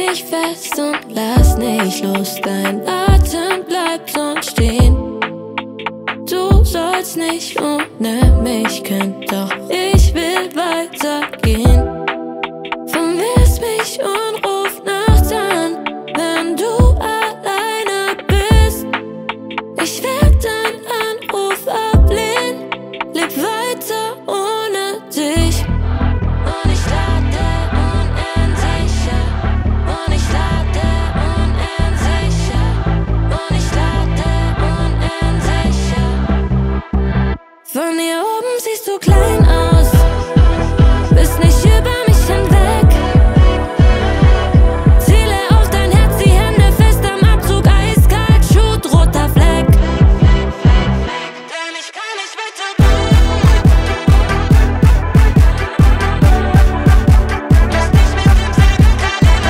mich fest und lass nicht los. Dein Atem bleibt sonst stehen. Du sollst nicht ohne mich können, doch ich will weitergehen. Vermisst mich und ruf nachts an, wenn du alleine bist. Ich werd deinen Anruf ablehnen, leb weiter ohne dich. Und ich lade unendlicher, und ich lade unendlicher, und ich lade unendlicher. Von hier oben siehst du klein aus, bist nicht über mich hinweg. Ziele auf dein Herz, die Hände fest am Abzug, eiskalt, Shoot, roter Fleck. Denn ich kann nicht bitte lass dich mit demselben Kaliber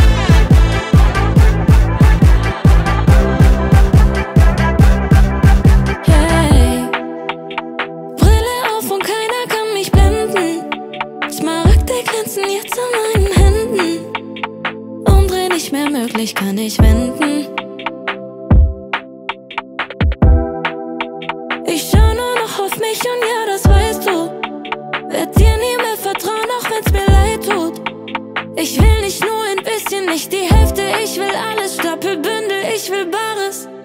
hey, Brille auf und keiner kann mich blenden. Smaragde glänzen jetzt an meinen Händen. Umdrehen nicht mehr möglich, kann ich wenden. Ich schau nur noch auf mich und ja, das weißt du. Werd dir nie mehr vertrauen, auch wenn's mir leid tut. Ich will nicht nur ein bisschen, nicht die Hälfte. Ich will alles, Stapel, Bündel, ich will Bares.